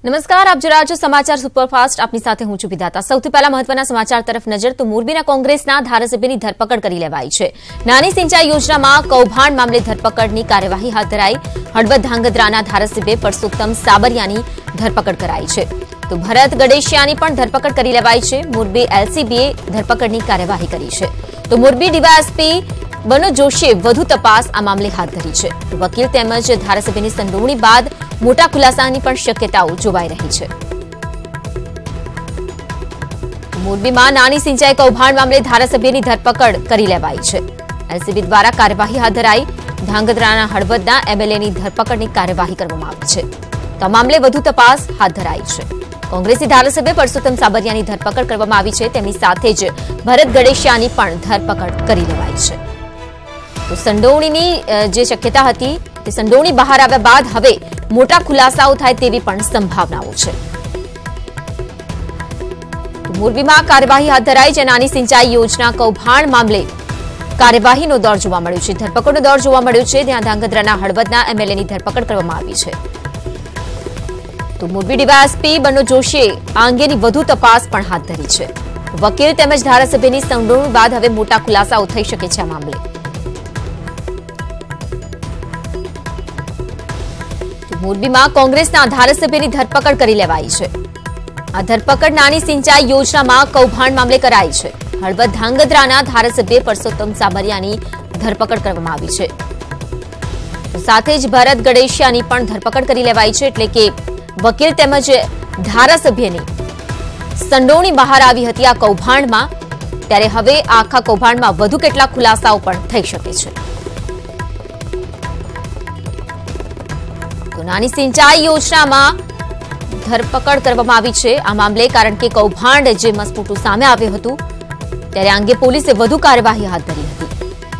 નમસ્કાર, આપ જોઈ રહ્યા છો સમાચાર સુપરફાસ્ટ. આપની સાથે હું છું વિધાતા. સૌથી પહેલા મહત્વના સમાચાર તરફ નજર. તો મોરબીના કોંગ્રેસના ધારાસભ્યની ધરપકડ કરી લેવાઈ છે. નાની સિંચાઈ યોજનામાં કૌભાંડ મામલે ધરપકડની કાર્યવાહી હાથ ધરાઈ. હળવદ ધાંગધ્રાના ધારાસભ્ય પરસોત્તમ સાબરિયાની ધરપકડ કરાઈ છે. તો ભરત ગડેશિયાની પણ ધરપકડ કરી લેવાઈ છે. મોરબી એલસીબીએ ધરપકડની કાર્યવાહી કરી છે. તો મોરબી ડીવાયએસપી બનો જોશીએ વધુ તપાસ આ મામલે હાથ ધરી છે. વકીલ તેમજ ધારાસભ્યની સંડોવણી બાદ મોટા ખુલાસાની પણ શક્યતાઓ જોવાઈ રહી છે. મોરબીમાં નાની સિંચાઈ કૌભાંડ મામલે ધારાસભ્યની ધરપકડ કરી લેવાઈ છે. એલસીબી દ્વારા કાર્યવાહી હાથ ધરાઈ. ધાંગધ્રાના હળવદના એમએલએની ધરપકડની કાર્યવાહી કરવામાં આવી છે. તો આ મામલે વધુ તપાસ હાથ ધરાઈ છે. કોંગ્રેસી ધારાસભ્ય પરસોત્તમ સાબરિયાની ધરપકડ કરવામાં આવી છે. તેમની સાથે જ ભરત ગડેશિયાની પણ ધરપકડ કરી લેવાઈ છે. તો સંડોવણીની જે શક્યતા હતી તે સંડોવણી બહાર આવ્યા બાદ હવે મોટા ખુલાસાઓ થાય તેવી પણ સંભાવનાઓ છે. મોરબીમાં કાર્યવાહી હાથ ધરાઈ છે. નાની સિંચાઈ યોજના કૌભાંડ મામલે કાર્યવાહીનો દોર જોવા મળ્યો છે. ધરપકડનો દોર જોવા મળ્યો છે. ત્યાં ધાંગધ્રાના હળવદના એમએલએની ધરપકડ કરવામાં આવી છે. તો મોરબી ડીવાયએસપી બનો જોશીએ આ અંગેની વધુ તપાસ પણ હાથ ધરી છે. વકીલ તેમજ ધારાસભ્યની સંડોવણી બાદ હવે મોટા ખુલાસાઓ થઈ શકે છે આ મામલે. મોરબીમાં કોંગ્રેસના ધારાસભ્યની ધરપકડ કરી લેવાઈ છે. આ ધરપકડ નાની સિંચાઈ યોજનામાં કૌભાંડ મામલે કરાઈ છે. હળવદ ધાંગધ્રાના ધારાસભ્ય પરસોત્તમ સાબરિયાની ધરપકડ કરવામાં આવી છે. સાથે જ ભરત ગડેશિયાની પણ ધરપકડ કરી લેવાઈ છે. એટલે કે વકીલ તેમજ ધારાસભ્યની સંડોવણી બહાર આવી હતી આ કૌભાંડમાં. ત્યારે હવે આખા કૌભાંડમાં વધુ કેટલાક ખુલાસાઓ પણ થઈ શકે છે. નાની સિંચાઈ યોજનામાં ધરપકડ કરવામાં આવી છે આ મામલે. કારણ કે કૌભાંડ જે મસમોટું સામે આવ્યું હતું ત્યારે આ અંગે પોલીસે વધુ કાર્યવાહી હાથ ધરી હતી.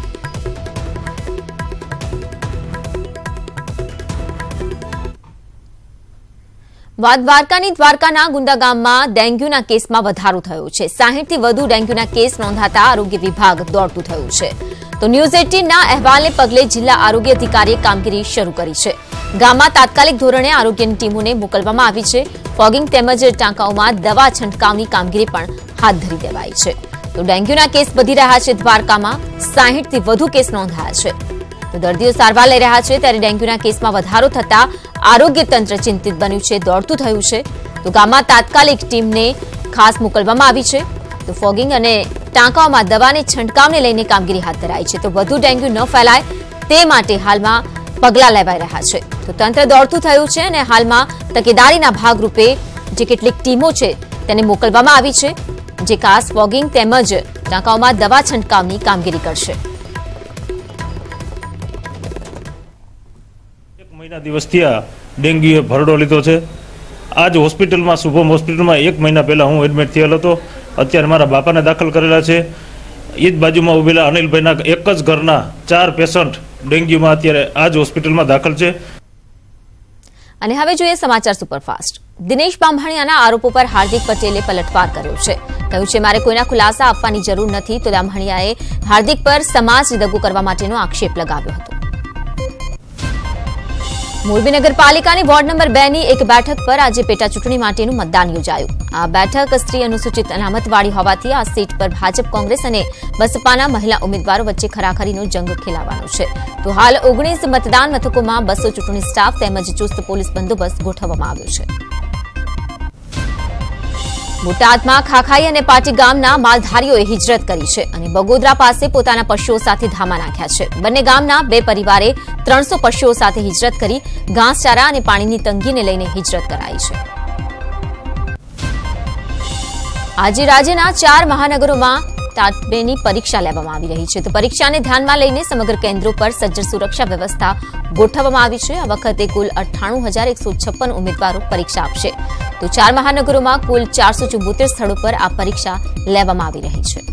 વાત દ્વારકાની. દ્વારકાના ગુંદા ગામમાં ડેન્ગ્યુના કેસમાં વધારો થયો છે. 60 થી વધુ ડેન્ગ્યુના કેસ નોંધાતા આરોગ્ય વિભાગ દોડતું થયું છે. તો ન્યૂઝ 18ના અહેવાલને પગલે જિલ્લા આરોગ્ય અધિકારીએ કામગીરી શરૂ કરી છે. ગામમાં તાત્કાલિક ધોરણે આરોગ્યની ટીમોને મોકલવામાં આવી છે. ફોગિંગ તેમજ ટાંકાઓમાં દવા છંટકાવની કામગીરી પણ હાથ ધરી દેવાઈ છે. તો ડેન્ગ્યુના કેસ વધી રહ્યા છે. દ્વારકામાં 60 થી વધુ કેસ નોંધાયા છે. તો દર્દીઓ સારવાર લઈ રહ્યા છે. ત્યારે ડેન્ગ્યુના કેસમાં વધારો થતા આરોગ્ય તંત્ર ચિંતિત બન્યું છે, દોડતું થયું છે. તો ગામમાં તાત્કાલિક ટીમને ખાસ મોકલવામાં આવી છે. તો ફોગિંગ અને ટાંકાઓમાં દવાને છંટકાવને લઈને કામગીરી હાથ ધરાઈ છે. તો વધુ ડેન્ગ્યુ ન ફેલાય તે માટે હાલમાં પગલાં લેવાઈ રહ્યા છે. તો તંત્ર દોડતું થયું છે અને હાલમાં તકેદારીના ભાગરૂપે જે કેટલીક ટીમો છે તેને મોકલવામાં આવી છે, જે ખાસ ફોગિંગ તેમજ ટાંકાઓમાં દવા છંટકાવની કામગીરી કરશે. એક મહિના દિવસથી આ ડેન્ગ્યુએ ભરડો લીધો છે. આજ હોસ્પિટલમાં, શુભમ હોસ્પિટલમાં 1 મહિના પહેલા હું એડમિટ થયેલો હતો. અત્યારે મારા બાપાને દાખલ કરેલા છે. એ જ બાજુમાં ઉભેલા અનિલભાઈના એક જ ઘરના 4 પેશન્ટ ડેન્ગ્યુમાં અત્યારે આ જ હોસ્પિટલમાં દાખલ છે. અને હવે જોઈએ સમાચાર સુપરફાસ્ટ. દિનેશ બામણિયાના આરોપો પર હાર્દિક પટેલે પલટવાર કર્યો છે. કહ્યું છે, મારે કોઈના ખુલાસા આપવાની જરૂર નથી. તો બામણિયાએ હાર્દિક પર સમાજને દગો કરવા માટેનો આક્ષેપ લગાવ્યો હતો. મોરબી નગરપાલિકાની વોર્ડ નંબર 2ની એક બેઠક પર આજે પેટા ચૂંટણી માટેનું મતદાન યોજાયું. આ બેઠક સ્ત્રી અનુસૂચિત અનામતવાળી હોવાથી આ સીટ પર ભાજપ, કોંગ્રેસ અને બસપાના મહિલા ઉમેદવારો વચ્ચે ખરાખરીનો જંગ ખેલાવાનો છે. તો હાલ 19 મતદાન મથકોમાં 200 ચૂંટણી સ્ટાફ તેમજ ચુસ્ત પોલીસ બંદોબસ્ત ગોઠવવામાં આવ્યો છે. બોટાદમાં ખાખાઈ અને પાટી ગામના માલધારીઓએ હિજરત કરી છે અને બગોદરા પાસે પોતાના પશુઓ સાથે ધામા નાખ્યા છે. બંને ગામના 2 પરિવારે 300 પશુઓ સાથે હિજરત કરી ઘાસચારા અને પાણીની તંગીને લઈને હિજરત કરાઈ છે. આજે રાજ્યના 4 મહાનગરોમાં ટાટ 2ની પરીક્ષા લેવામાં આવી રહી છે. તો પરીક્ષાને ધ્યાનમાં લઈને સમગ્ર કેન્દ્રો પર સજ્જ સુરક્ષા વ્યવસ્થા ગોઠવવામાં આવી છે. આ વખતે કુલ 98,156 ઉમેદવારો પરીક્ષા આપશે. તો 4 મહાનગરોમાં કુલ 474 સ્થળો પર આ પરીક્ષા લેવામાં આવી રહી છે.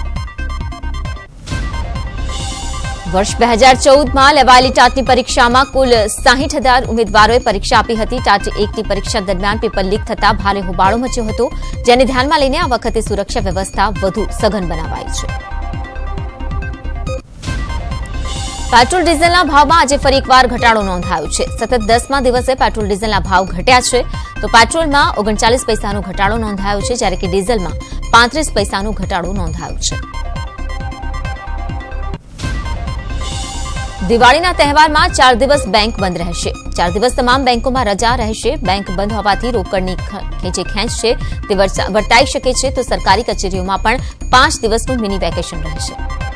વર્ષ 2014માં લેવાયેલી ટાટની પરીક્ષામાં કુલ 60,000 ઉમેદવારોએ પરીક્ષા આપી હતી. ટાટ 1ની પરીક્ષા દરમિયાન પેપર લીક થતા ભારે હોબાળો મચ્યો હતો, જેને ધ્યાનમાં લઈને આ વખતે સુરક્ષા વ્યવસ્થા વધુ સઘન બનાવાઈ છે. પેટ્રોલ ડીઝલના ભાવમાં આજે ફરી એકવાર ઘટાડો નોંધાયો છે। સતત 10મા દિવસે પેટ્રોલ ડીઝલના ભાવ ઘટ્યા છે, તો પેટ્રોલમાં 39 પૈસાનો ઘટાડો નોંધાયો છે, જ્યારે કે ડીઝલમાં 35 પૈસાનો ઘટાડો નોંધાયો છે। દિવાળીના તહેવારમાં 4 દિવસ બેંક બંધ રહેશે। 4 દિવસ તમામ બેંકોમાં રજા રહેશે। બેંક બંધ હોવાથી રોકડની જે ખેંચ છે તે વર્તાઈ શકે છે, તો સરકારી કચેરીઓમાં પણ 5 દિવસનું મિની વેકેશન રહેશે।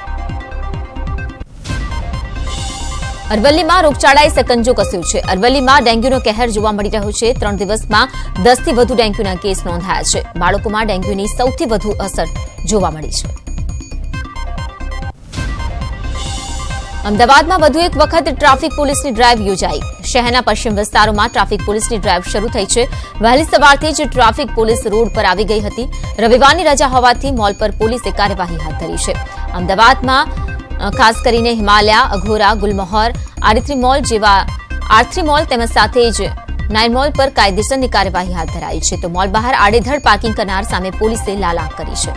અરવલ્લીમાં રોગચાળાએ સકંજો કસ્યો છે। અરવલ્લીમાં ડેન્ગ્યુનો કહેર જોવા મળી રહ્યો છે। 3 દિવસમાં 10થી વધુ ડેન્ગ્યુના કેસ નોંધાયા છે। બાળકોમાં ડેન્ગ્યુની સૌથી વધુ અસર જોવા મળી છે। અમદાવાદમાં વધુ એક વખત ટ્રાફિક પોલીસની ડ્રાઇવ યોજાઈ। શહેરના પશ્ચિમ વિસ્તારોમાં ટ્રાફિક પોલીસની ડ્રાઇવ શરૂ થઈ છે। વહેલી સવારથી જ ટ્રાફિક પોલીસ રોડ પર આવી ગઈ હતી। રવિવારની રજા હોવાથી મોલ પર પોલીસે કાર્યવાહી હાથ ધરી છે। અમદાવાદમાં ખાસ કરીને હિમાલયા, અઘોરા, ગુલમહોર, આર3 મોલ જેવા આર3 મોલ તેમજ સાથે જ 9 મોલ પર કાયદેસરની કાર્યવાહી હાથ ધરાઈ છે, તો મોલ બહાર આડેધડ પાર્કિંગ કરનાર સામે પોલીસે લાલાક કરી છે।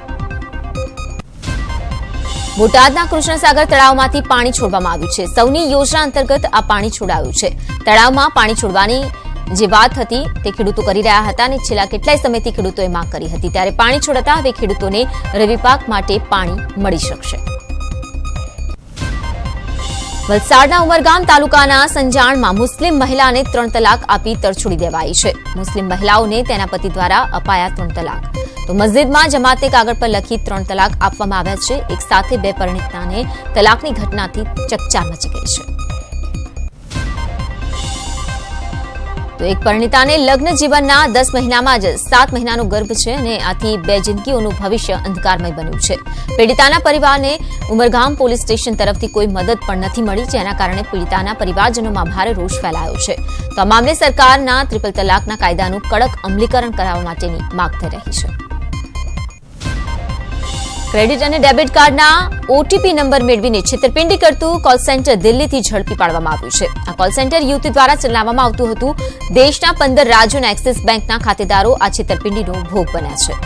બોટાદના કૃષ્ણસાગર તળાવમાંથી પાણી છોડવામાં આવ્યું છે। સૌની યોજના અંતર્ગત આ પાણી છોડાયું છે। તળાવમાં પાણી છોડવાની જે વાત હતી તે ખેડૂતો કરી રહ્યા હતા અને છેલ્લા કેટલાય સમયથી ખેડૂતોએ માંગ કરી હતી, ત્યારે પાણી છોડાતા હવે ખેડૂતોને રવિ પાક માટે પાણી મળી શકશે। વલસાડના ઉમરગામ તાલુકાના સંજાણમાં મુસ્લિમ મહિલાને 3 તલાક આપી તરછોડી દેવાઈ છે। મુસ્લિમ મહિલાઓને તેના પતિ દ્વારા અપાયા 3 તલાક, તો મસ્જિદમાં જમાતે કાગળ પર લખી 3 તલાક આપવામાં આવ્યા છે। એક સાથે 2 પરિણીતાને તલાકની ઘટનાથી ચકચાર મચી ગઈ છે। તો એક પરિણીતાને લગ્ન જીવનના 10 મહિનામાં જ 7 મહિનાનો ગર્ભ છે અને આથી 2 જિંદગીઓનું ભવિષ્ય અંધકારમય બન્યું છે। પીડિતાના પરિવારને ઉમરગામ પોલીસ સ્ટેશન તરફથી કોઈ મદદ પણ નથી મળી, જેના કારણે પીડિતાના પરિવારજનોમાં ભારે રોષ ફેલાયો છે। તો આ મામલે સરકારના ટ્રિપલ તલાકના કાયદાનું કડક અમલીકરણ કરાવવા માટેની માંગ થઈ રહી છે। ક્રેડિટ અને ડેબિટ કાર્ડના ઓટીપી નંબર મેળવીને છેતરપિંડી કરતું કોલ સેન્ટર દિલ્હીથી ઝડપી પાડવામાં આવ્યું છે। આ કોલ સેન્ટર યુવતી દ્વારા ચલાવવામાં આવતું હતું। દેશના 15 રાજ્યોના એક્સિસ બેંકના ખાતેદારો આ છેતરપિંડીનો ભોગ બન્યા છે।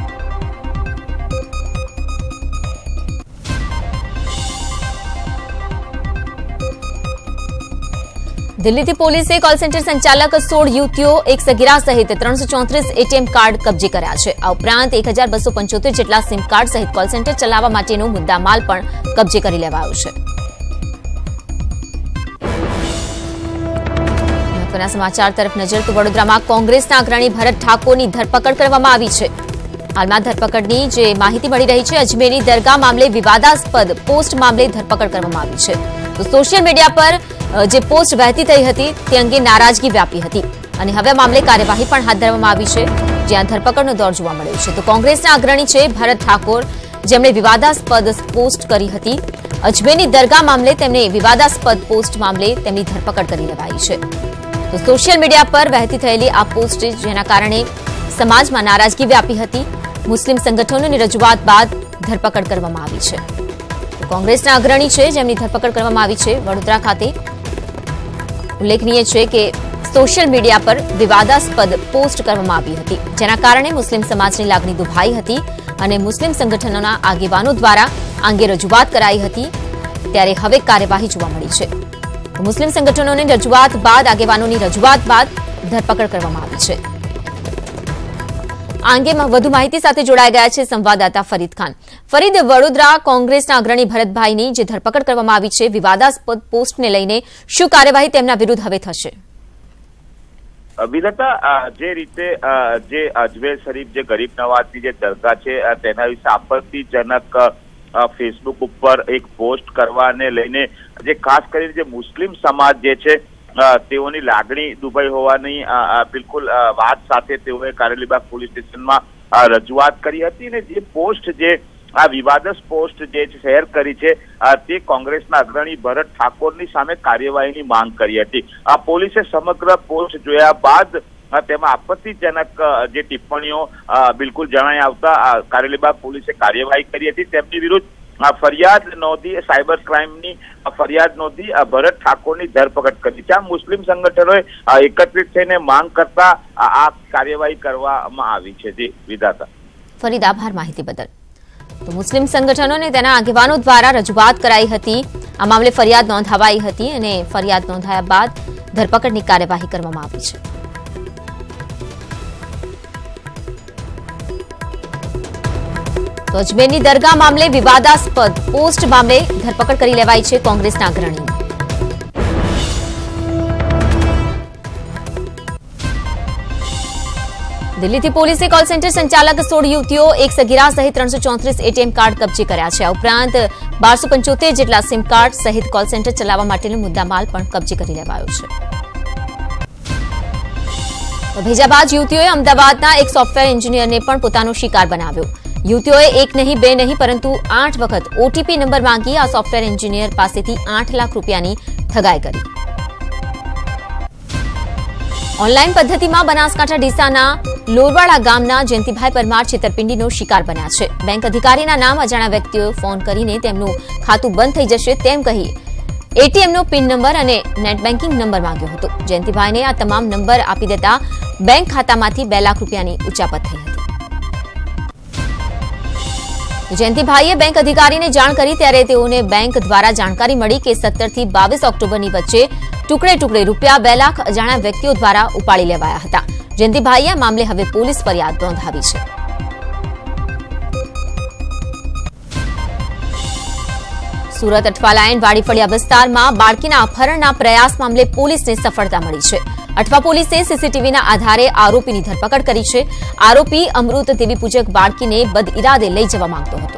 દિલ્હીથી પોલીસે કોલ સેન્ટર સંચાલક 16 યુવતીઓ, એક સગીરા સહિત 334 એટીએમ કાર્ડ કબજે કર્યા છે। આ ઉપરાંત 1275 જેટલા સિમ કાર્ડ સહિત કોલ સેન્ટર ચલાવવા માટેનો મુદ્દામાલ પણ કબજે કરી લેવાયો છે। મહત્વના સમાચાર તરફ નજર, તો વડોદરામાં કોંગ્રેસના અગ્રણી ભરત ઠાકોરની ધરપકડ કરવામાં આવી છે। હાલમાં ધરપકડની જે માહિતી મળી રહી છે, અજમેરની દરગાહ મામલે વિવાદાસ્પદ પોસ્ટ મામલે ધરપકડ કરવામાં આવી છે। તો સોશિયલ મીડિયા પર જે પોસ્ટ વહેતી થઈ હતી તે અંગે નારાજગી વ્યાપી હતી અને હવે મામલે કાર્યવાહી પણ હાથ ધરવામાં આવી છે, જ્યાં ધરપકડનો દોર જોવા મળ્યો છે। તો કોંગ્રેસના અગ્રણી છે ભરત ઠાકોર, જેમણે વિવાદાસ્પદ પોસ્ટ કરી હતી। અજમેરની દરગાહ મામલે તેમને વિવાદાસ્પદ પોસ્ટ મામલે તેમની ધરપકડ કરી લેવાઈ છે। તો સોશિયલ મીડિયા પર વહેતી થયેલી આ પોસ્ટ, જેના કારણે સમાજમાં નારાજગી વ્યાપી હતી। મુસ્લિમ સંગઠનોની રજૂઆત બાદ ધરપકડ કરવામાં આવી છે। તો કોંગ્રેસના અગ્રણી છે જેમની ધરપકડ કરવામાં આવી છે વડોદરા ખાતે। ઉલ્લેખનીય છે કે સોશિયલ મીડિયા પર વિવાદાસ્પદ પોસ્ટ કરવામાં આવી હતી, જેના કારણે મુસ્લિમ સમાજની લાગણી દુભાઈ હતી અને મુસ્લિમ સંગઠનોના આગેવાનો દ્વારા અંગે રજૂઆત કરાઈ હતી, ત્યારે હવે કાર્યવાહી જોવા મળી છે। મુસ્લિમ સંગઠનોની રજૂઆત બાદ, આગેવાનોની રજૂઆત બાદ ધરપકડ કરવામાં આવી છે। આ અંગે વધુ માહિતી સાથે જોડાઈ ગયા છે સંવાદદાતા ફરીદ ખાન। ફરીદ, વડોદરા કોંગ્રેસના અગ્રણી ભરતભાઈની જે ધરપકડ કરવામાં આવી છે વિવાદાસ્પદ પોસ્ટને લઈને, શું કાર્યવાહી તેમના વિરુદ્ધ હવે થશે? વિધાતા, જે રીતે જે અજમેર શરીફ જે ગરીબ નવાજની જે દરગાહ છે તેના વિશે આપત્તિજનક ફેસબુક ઉપર એક પોસ્ટ કરવાને લઈને જે ખાસ કરીને જે મુસ્લિમ સમાજ જે છે તેઓની લાગણી દુભાઈ હોવાની બિલકુલ વાત સાથે તેઓએ કારેલીબાગ પોલીસ સ્ટેશનમાં રજૂઆત કરી હતી અને જે પોસ્ટ જે આ વિવાદસ પોસ્ટ જે શેર કરી છે તે કોંગ્રેસના અગ્રણી ભરત ઠાકોરની સામે કાર્યવાહીની માંગ કરી હતી। આ પોલીસે સમગ્ર પોસ્ટ જોયા બાદ તેમાં આપત્તિજનક જે ટિપ્પણીઓ બિલકુલ જણાઈ આવતા કારેલીબાગ પોલીસે કાર્યવાહી કરી હતી। તેમની વિરુદ્ધ ફરિયાદ નોંધી, સાયબર ક્રાઇમની ફરિયાદ નોંધી ભરત ઠાકોરની ધરપકડ કરી છે। આ મુસ્લિમ સંગઠનોએ એકત્રિત થઈને માંગ કરતા આ કાર્યવાહી કરવામાં આવી છે। જી વિધાતા। ફરીદ, આભાર માહિતી બદલ। તો મુસ્લિમ સંગઠનો અને તેના આગેવાનો દ્વારા રજૂઆત કરાઈ હતી આ મામલે ફરિયાદ નોંધાવાઈ હતી અને ફરિયાદ નોંધાયા બાદ ધરપકડની કાર્યવાહી કરવામાં આવી છે. તો અજમેરની દરગાહ મામલે વિવાદાસ્પદ પોસ્ટ મામલે ધરપકડ કરી લેવાઈ છે કોંગ્રેસના અગ્રણી. દિલ્હીથી પોલીસે કોલ સેન્ટર સંચાલક 16 યુવતીઓ, એક સગીરા સહિત 334 એટીએમ કાર્ડ કબજે કર્યા છે. આ ઉપરાંત 1275 જેટલા સિમ કાર્ડ સહિત કોલ સેન્ટર ચલાવવા માટેનો મુદ્દામાલ પણ કબજે કરી લેવાયો છે. ભેજાબાજ યુવતીઓએ અમદાવાદના એક સોફ્ટવેર એન્જિનિયરને પણ પોતાનો શિકાર બનાવ્યો. યુવતીઓએ એક નહીં બે નહીં પરંતુ 8 વખત ઓટીપી નંબર માંગી આ સોફ્ટવેર એન્જિનિયર પાસેથી 8 લાખ રૂપિયાની ઠગાઈ કરી. ઓનલાઈન પદ્ધતિમાં બનાસકાંઠા ડીસાના લોરવાડા ગામના જયંતિભાઈ પરમાર છેતરપિંડીનો શિકાર બન્યા છે. બેંક અધિકારીના નામ અજાણ્યા વ્યક્તિઓએ ફોન કરીને તેમનું ખાતું બંધ થઈ જશે તેમ કહી એટીએમનો પિન નંબર અને નેટ બેન્કિંગ નંબર માંગ્યો હતો. જયંતિભાઈને આ તમામ નંબર આપી દેતા બેંક ખાતામાંથી 2 લાખ રૂપિયાની ઉચાપત થઈ હતી. જયંતિભાઈએ બેંક અધિકારીને જાણ કરી ત્યારે તેઓને બેંક દ્વારા જાણકારી મળી કે 17 થી 22 ઓક્ટોબરની વચ્ચે ટુકડે ટુકડે રૂપિયા 2 લાખ અજાણ્યા વ્યક્તિઓ દ્વારા ઉપાડી લેવાયા હતા. જયંતિભાઈએ આ મામલે હવે પોલીસ ફરિયાદ નોંધાવી છે. સુરત અઠવાલાયન વાડીફળિયા વિસ્તારમાં બાળકીના અપહરણના પ્રયાસ મામલે પોલીસને સફળતા મળી છે. અઠવા પોલીસે સીસીટીવીના આધારે આરોપીની ધરપકડ કરી છે. આરોપી અમૃત દેવી પૂજક બાળકીને બદઇરાદે લઈ જવા માંગતો હતો.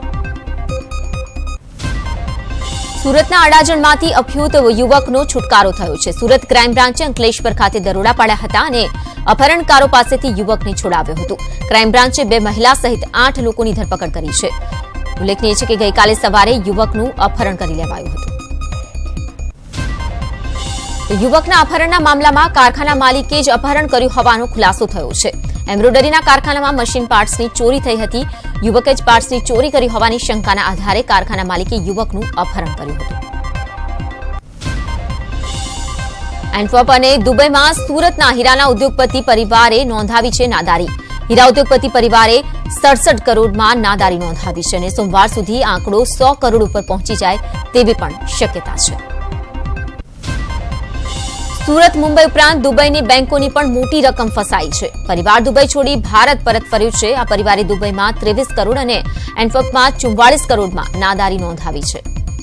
સુરતના અડાજણમાંથી અભ્યુત યુવકનો છુટકારો થયો છે. સુરત ક્રાઇમ બ્રાન્ચે અંકલેશ્વર ખાતે દરોડા પાડ્યા હતા અને અપહરણકારો પાસેથી યુવકને છોડાવ્યો હતો. ક્રાઇમ બ્રાન્ચે 2 મહિલા સહિત 8 લોકોની ધરપકડ કરી છે. ઉલ્લેખનીય છે કે ગઈકાલે સવારે યુવકનું અપહરણ કરી લેવાયું હતું. યુવકના અપહરણના મામલામાં કારખાના માલિકે જ અપહરણ કર્યું હોવાનો ખુલાસો થયો છે. એમ્બ્રોડરીના કારખાનામાં મશીન પાર્ટ્સની ચોરી થઈ હતી. યુવકે જ પાર્ટ્સની ચોરી કરી હોવાની શંકાના આધારે કારખાના માલિકે યુવકનું અપહરણ કર્યું હતું. એન્ટવર્પ અને દુબઈમાં સુરતના હીરાના ઉદ્યોગપતિ પરિવારે નોંધાવી છે નાદારી. હીરા ઉદ્યોગપતિ પરિવારે 67 કરોડમાં નાદારી નોંધાવી છે અને સોમવાર સુધી આંકડો 100 કરોડ ઉપર પહોંચી જાય તેવી પણ શક્યતા છે. સુરત, મુંબઈ ઉપરાંત દુબઈની બેંકોની પણ મોટી રકમ ફસાઈ છે. પરિવાર દુબઈ છોડી ભારત પરત ફર્યું છે. આ પરિવારે દુબઈમાં 23 કરોડ અને એન્ટવર્પમાં 44 કરોડમાં નાદારી નોંધાવી છે.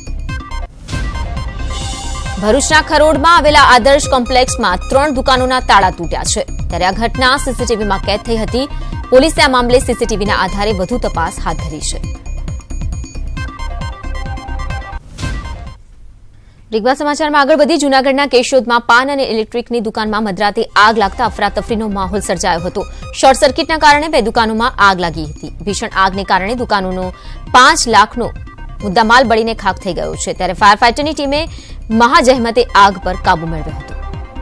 ભરૂચના ખરોડમાં આવેલા આદર્શ કોમ્પ્લેક્સમાં 3 દુકાનોના તાળા તૂટ્યા છે. ત્યારે આ ઘટના સીસીટીવીમાં કેદ થઈ હતી. પોલીસે આ મામલે સીસીટીવીના આધારે વધુ તપાસ હાથ ધરી છે. રીગવા સમાચારમાં આગળ વધી જૂનાગઢના કેશોદમાં પાન અને ઇલેક્ટ્રિકની દુકાનમાં મધરાતે આગ લાગતા અફરાતફરીનો માહોલ સર્જાયો હતો. શોર્ટ સર્કિટના કારણે 2 દુકાનોમાં આગ લાગી હતી. ભીષણ આગને કારણે દુકાનોનો 5 લાખનો મુદ્દામાલ બળીને ખાખ થઈ ગયો છે. ત્યારે ફાયર ફાઇટરની ટીમે મહાજહેમતે આગ પર કાબુ મેળવ્યો હતો.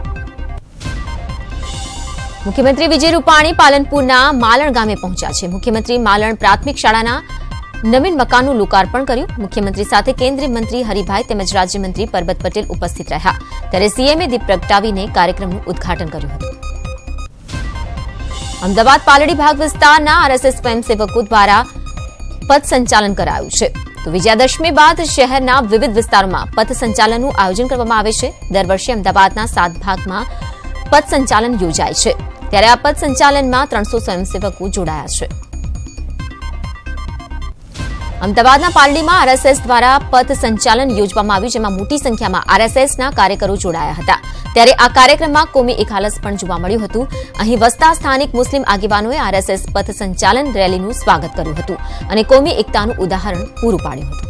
મુખ્યમંત્રી વિજય રૂપાણી પાલનપુરના માલણ ગામે પહોંચ્યા છે. મુખ્યમંત્રી માલણ પ્રાથમિક શાળાના નવીન મકાનનું લોકાર્પણ કર્યું. મુખ્યમંત્રી સાથે કેન્દ્રીય મંત્રી હરિભાઈ તેમજ રાજ્યમંત્રી પરબત પટેલ ઉપસ્થિત રહ્યા. ત્યારે સીએમએ દીપ પ્રગટાવીને કાર્યક્રમનું ઉદઘાટન કર્યું હતું. અમદાવાદ પાલડી ભાગ વિસ્તારના આરએસએસ સ્વયંસેવકો દ્વારા પથ સંચાલન કરાયું છે. તો વિજયાદશમી બાદ શહેરના વિવિધ વિસ્તારોમાં પથ સંચાલનનું આયોજન કરવામાં આવે છે. દર વર્ષે અમદાવાદના 7 ભાગમાં પથ સંચાલન યોજાય છે. ત્યારે આ પથ સંચાલનમાં 300 સ્વયંસેવકો જોડાયા છે. અમદાવાદના પાલડીમાં આરએસએસ દ્વારા પથ સંચાલન યોજવામાં આવ્યું, જેમાં મોટી સંખ્યામાં આરએસએસના કાર્યકરો જોડાયા હતા. ત્યારે આ કાર્યક્રમમાં કોમી એખાલસ પણ જોવા મળ્યું હતું. અહીં વસતા સ્થાનિક મુસ્લિમ આગેવાનોએ આરએસએસ પથ સંચાલન રેલીનું સ્વાગત કર્યું હતું અને કોમી એકતાનું ઉદાહરણ પૂરું પાડ્યું હતું.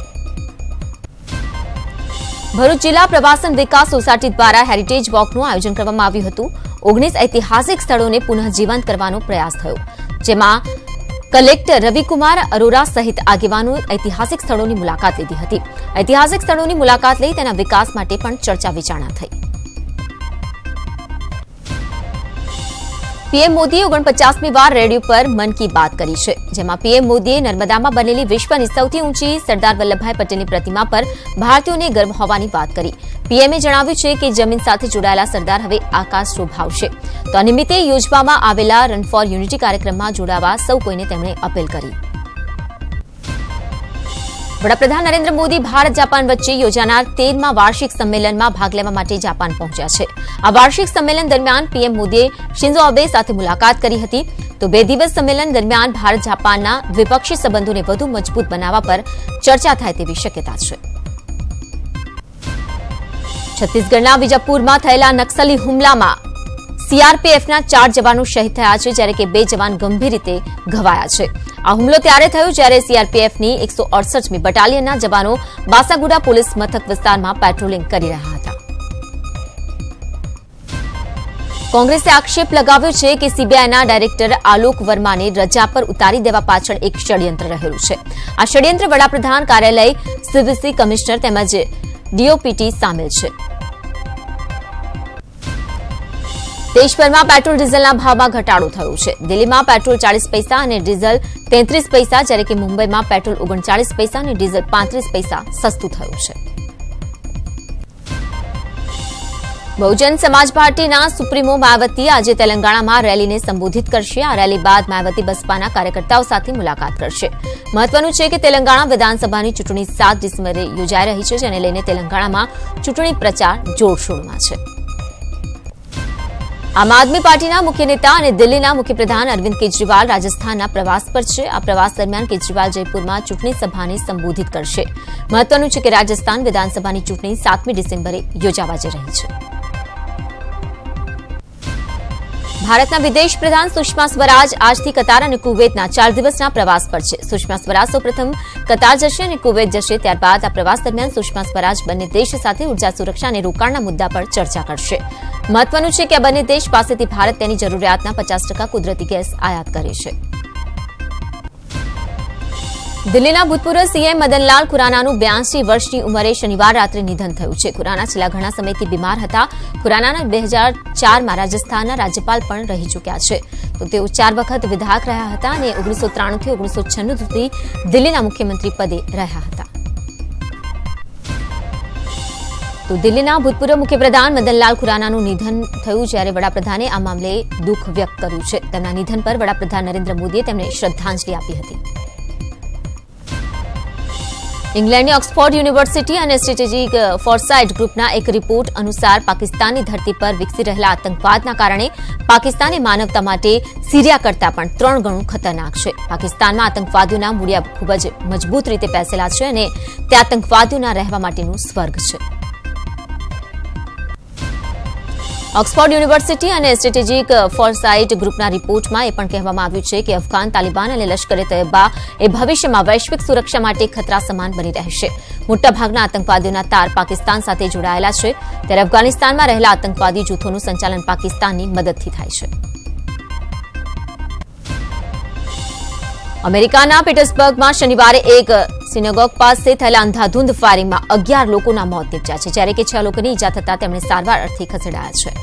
ભરૂચ જિલ્લા પ્રવાસન વિકાસ સોસાયટી દ્વારા હેરિટેજ વોકનું આયોજન કરવામાં આવ્યું હતું. 19 ઐતિહાસિક સ્થળોને પુનઃજીવંત કરવાનો પ્રયાસ થયો, જેમાં કલેક્ટર રવિકુમાર અરોરા સહિત આગેવાનોએ ઐતિહાસિક સ્થળોની મુલાકાત લીધી હતી. ઐતિહાસિક સ્થળોની મુલાકાત લઈ તેના વિકાસ માટે પણ ચર્ચા વિચારણા થઈ. પીએમ મોદીએ 49મી વાર રેડિયો પર મન કી બાત કરી છે, જેમાં પીએમ મોદીએ નર્મદામાં બનેલી વિશ્વની સૌથી ઊંચી સરદાર વલ્લભભાઈ પટેલની પ્રતિમા પર ભારતીયોને ગર્વ હોવાની વાત કરી. પીએમએ જણાવ્યું છે કે જમીન સાથે જોડાયેલા સરદાર હવે આકાશ શોભાવશે. તો આ નિમિત્તે યોજવામાં આવેલા રન ફોર યુનિટી કાર્યક્રમમાં જોડાવા સૌ કોઈને તેમણે અપીલ કરી. વડાપ્રધાન નરેન્દ્ર મોદી ભારત જાપાન વચ્ચે યોજાનાર 13મા વાર્ષિક સંમેલનમાં ભાગ લેવા માટે જાપાન પહોંચ્યા છે. આ વાર્ષિક સંમેલન દરમિયાન પીએમ મોદીએ શિન્ઝો આબે સાથે મુલાકાત કરી હતી. તો 2 દિવસ સંમેલન દરમિયાન ભારત જાપાનના દ્વિપક્ષીય સંબંધોને વધુ મજબૂત બનાવવા પર ચર્ચા થાય તેવી શક્યતા છે. છત્તીસગઢના વિજાપુરમાં થયેલા નક્સલી હુમલામાં સીઆરપીએફના 4 જવાનો શહીદ થયા છે, જ્યારે કે 2 જવાન ગંભીર રીતે ઘવાયા છે. આ હુમલો ત્યારે થયો જ્યારે સીઆરપીએફની 168મી બટાલિયનના જવાનો બાસાગુડા પોલીસ મથક વિસ્તારમાં પેટ્રોલિંગ કરી રહ્યા હતા. કોંગ્રેસે આક્ષેપ લગાવ્યો છે કે સીબીઆઈના ડાયરેક્ટર આલોક વર્માને રજા પર ઉતારી દેવા પાછળ એક ષડયંત્ર રહેલું છે. આ ષડયંત્ર વડાપ્રધાન કાર્યાલય, સીવીસી કમિશનર તેમજ ડીઓપીટી સામેલ છે. દેશભરમાં પેટ્રોલ ડીઝલના ભાવમાં ઘટાડો થયો છે. દિલ્હીમાં પેટ્રોલ 40 પૈસા અને ડીઝલ 33 પૈસા, જ્યારે કે મુંબઈમાં પેટ્રોલ 39 પૈસા અને ડીઝલ 35 પૈસા સસ્તું થયું છે. બહુજન સમાજ પાર્ટીના સુપ્રીમો માયાવતી આજે તેલંગાણામાં રેલીને સંબોધિત કરશે. આ રેલી બાદ માયાવતી બસપાના કાર્યકર્તાઓ સાથે મુલાકાત કરશે. મહત્વનું છે કે તેલંગાણા વિધાનસભાની ચૂંટણી 7 ડિસેમ્બરે યોજાઈ રહી છે, જેને લઈને તેલંગાણામાં ચૂંટણી પ્રચાર જોરશોરમાં છે. આમ આદમી પાર્ટીના મુખ્ય નેતા અને દિલ્હીના મુખ્યપ્રધાન અરવિંદ કેજરીવાલ રાજસ્થાનના પ્રવાસ પર છે. આ પ્રવાસ દરમિયાન કેજરીવાલ જયપુરમાં ચૂંટણી સભાને સંબોધિત કરશે. મહત્વનું છે કે રાજસ્થાન વિધાનસભાની ચૂંટણી 7મી ડિસેમ્બરે યોજાવા જઈ રહી છે. ભારતના વિદેશ પ્રધાન સુષ્મા સ્વરાજ આજથી કતાર અને કુવૈતના 4 દિવસના પ્રવાસ પર છે. સુષ્મા સ્વરાજ સૌપ્રથમ કતાર જશે અને કુવૈત જશે. ત્યારબાદ આ પ્રવાસ દરમિયાન સુષ્મા સ્વરાજ બંને દેશ સાથે ઉર્જા સુરક્ષા અને રોકાણના મુદ્દા પર ચર્ચા કરશે. મહત્વનું છે કે આ બંને દેશ પાસેથી ભારત તેની જરૂરિયાતના 50% કુદરતી ગેસ આયાત કરે છે. દિલ્હીના ભૂતપૂર્વ સીએમ મદનલાલ ખુરાનાનું 82 વર્ષની ઉંમરે શનિવાર રાત્રે નિધન થયું છે. ખુરાના છેલ્લા ઘણા સમયથી બીમાર હતા. ખુરાનાના 2004માં રાજસ્થાનના રાજ્યપાલ પણ રહી ચૂક્યા છે. તો તેઓ 4 વખત વિધાયક રહ્યા હતા અને 1993 થી 1996 સુધી દિલ્હીના મુખ્યમંત્રી પદે રહ્યા હતા. તો દિલ્હીના ભૂતપૂર્વ મુખ્યપ્રધાન મદનલાલ ખુરાનાનું નિધન થયું, જ્યારે વડાપ્રધાને આ મામલે દુઃખ વ્યક્ત કર્યું છે. તેમના નિધન પર વડાપ્રધાન નરેન્દ્ર મોદીએ તેમને શ્રદ્ધાંજલિ આપી હતી. ઇંગ્લેન્ડની ઓક્સફોર્ડ યુનિવર્સિટી અને સ્ટ્રેટેજિક ફોરસાઇટ ગ્રુપના એક રિપોર્ટ અનુસાર પાકિસ્તાનની ધરતી પર વિકસી રહેલા આતંકવાદના કારણે પાકિસ્તાની માનવતા માટે સિરિયા કરતાં પણ 3 ગણું ખતરનાક છે. પાકિસ્તાનમાં આતંકવાદીઓના મૂળિયા ખૂબ જ મજબૂત રીતે પેસેલા છે અને તે આતંકવાદીઓના રહેવા માટેનું સ્વર્ગ છે. ઓક્સફોર્ડ યુનિવર્સિટી અને સ્ટ્રેટેજિક ફોરસાઇટ ગ્રુપના રિપોર્ટમાં એ પણ કહેવામાં આવ્યું છે કે અફઘાન તાલિબાન અને લશ્કરે તૈયબા એ ભવિષ્યમાં વૈશ્વિક સુરક્ષા માટે ખતરા સમાન બની રહેશે. મોટાભાગના આતંકવાદીઓના તાર પાકિસ્તાન સાથે જોડાયેલા છે, ત્યારે અફઘાનિસ્તાનમાં રહેલા આતંકવાદી જૂથોનું સંચાલન પાકિસ્તાનની મદદથી થાય છે. અમેરિકાના પીટર્સબર્ગમાં શનિવારે એક સિનેગોગ પાસે થયેલા અંધાધૂંધ ફાયરિંગમાં 11 લોકોના મોત નીપજ્યા છે, જ્યારે કે 6 લોકોની ઈજા થતાં તેમને સારવાર અર્થે ખસેડાયા છે.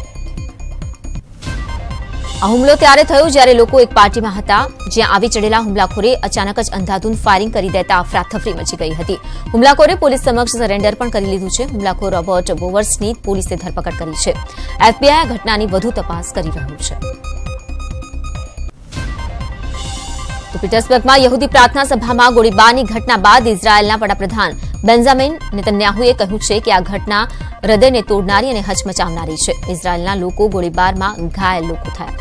આ હુમલો ત્યારે થયો જ્યારે લોકો એક પાર્ટીમાં હતા, જ્યાં આવી ચડેલા હુમલાખોરે અચાનક જ અંધાધૂંધ ફાયરિંગ કરી દેતા અફરાતફરી મચી ગઈ હતી. હુમલાખોરે પોલીસ સમક્ષ સરેન્ડર પણ કરી લીધું છે. હુમલાખોર રોબર્ટ બોવર્સની પોલીસે ધરપકડ કરી છે. એફબીઆઈ આ ઘટનાની વધુ તપાસ કરી રહ્યું છે. પીટર્સબર્ગમાં યહૂદી પ્રાર્થના સભામાં ગોળીબારની ઘટના બાદ ઇઝરાયેલના વડાપ્રધાન બેન્જામિન નેતન્યાહુએ કહ્યું છે કે આ ઘટના હૃદયને તોડનારી અને હચમચાવનારી છે. ઇઝરાયેલના લોકો ગોળીબારમાં ઘાયલ લોકો થયા.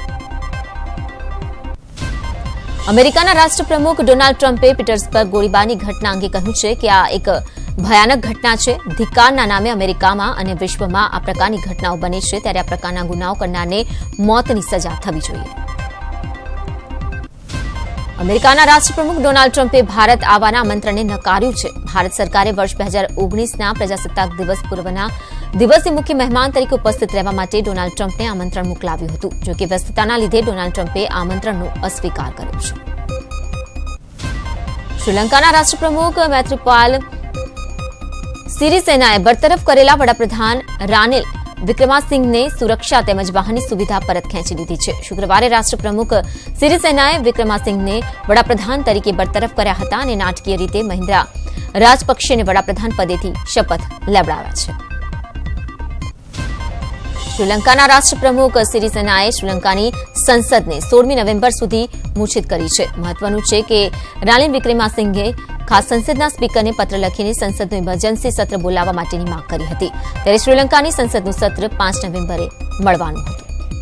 અમેરિકાના રાષ્ટ્રપ્રમુખ ડોનાલ્ડ ટ્રમ્પે પીટર્સબર્ગ ગોળીબારની ઘટના અંગે કહ્યું છે કે આ એક ભયાનક ઘટના છે. ધિક્કારના નામે અમેરિકામાં અને વિશ્વમાં આ પ્રકારની ઘટનાઓ બને છે, ત્યારે આ પ્રકારના ગુનાઓ કરનારને મોતની સજા થવી જોઈએ. અમેરિકાના રાષ્ટ્રપ્રમુખ ડોનાલ્ડ ટ્રમ્પે ભારત આવવાના આમંત્રણને નકાર્યું છે. ભારત સરકારે વર્ષ 2019ના પ્રજાસત્તાક દિવસ પૂર્વના દિવસે મુખ્ય મહેમાન તરીકે ઉપસ્થિત રહેવા માટે ડોનાલ્ડ ટ્રમ્પને આમંત્રણ મોકલાવ્યું હતું. જો કે વ્યસ્તતાના લીધે ડોનાલ્ડ ટ્રમ્પે આમંત્રણનો અસ્વીકાર કર્યો છે. શ્રીલંકાના રાષ્ટ્રપ્રમુખ મૈત્રીપાલ સિરિસેનાએ બરતરફ કરેલા વડાપ્રધાન રાનિલ વિક્રમાસિંઘને સુરક્ષા તેમજ વાહનની સુવિધા પરત ખેંચી લીધી છે. શુક્રવારે રાષ્ટ્રપ્રમુખ સિરિસેનાએ વિક્રમાસિંઘને વડાપ્રધાન તરીકે બરતરફ કર્યા હતા અને નાટકીય રીતે મહિન્દ્રા રાજપક્ષેને વડાપ્રધાન પદેથી શપથ લેવડાવ્યા છે. શ્રીલંકાના રાષ્ટ્રપ્રમુખ સિરિસેનાએ શ્રીલંકાની સંસદને 16મી નવેમ્બર સુધી મૂર્છિત કરી છે. મહત્વનું છે કે રાનિલ વિક્રમાસિંઘે ખાસ સંસદના સ્પીકરને પત્ર લખીને સંસદનું ઇમરજન્સી સત્ર બોલાવવા માટેની માંગ કરી હતી ત્યારે શ્રીલંકાની સંસદનું સત્ર 5 નવેમ્બરે મળવાનું હતું.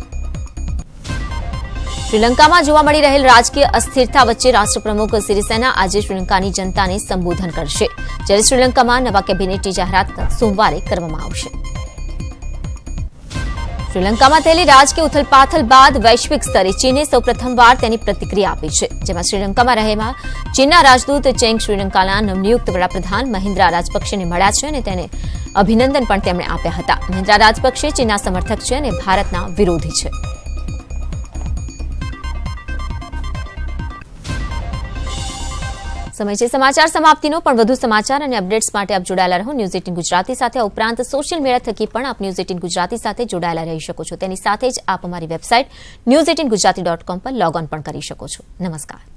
શ્રીલંકામાં જોવા મળી રહેલ રાજકીય અસ્થિરતા વચ્ચે રાષ્ટ્રપ્રમુખ સિરિસેના આજે શ્રીલંકાની જનતાને સંબોધન કરશે જ્યારે શ્રીલંકામાં નવા કેબિનેટની જાહેરાત સોમવારે કરવામાં આવશે. શ્રીલંકામાં થયેલી રાજકીય ઉથલપાથલ બાદ વૈશ્વિક સ્તરે ચીને સૌપ્રથમવાર તેની પ્રતિક્રિયા આપી છે જેમાં શ્રીલંકામાં રહેલા ચીનના રાજદૂત ચેંગ શ્રીલંકાના નવનિયુક્ત વડાપ્રધાન મહિન્દ્રા રાજપક્ષેને મળ્યા છે અને તેને અભિનંદન પણ તેમણે આપ્યા હતા. મહિન્દ્રા રાજપક્ષે ચીનના સમર્થક છે અને ભારતના વિરોધી છે. સમય છે સમાચાર સમાપ્તિનો પણ વધુ સમાચાર અને અપડેટ્સ માટે આપ જોડાયેલા રહો ન્યૂઝ 18 ગુજરાતી સાથે. આ ઉપરાંત સોશિયલ મીડિયા થકી પણ આપ ન્યૂઝ 18 ગુજરાતી સાથે જોડાયેલા રહી શકો છો. તેની સાથે જ આપ અમારી વેબસાઇટ news18gujarati.com પર લોગ ઓન પણ કરી શકો છો. નમસ્કાર.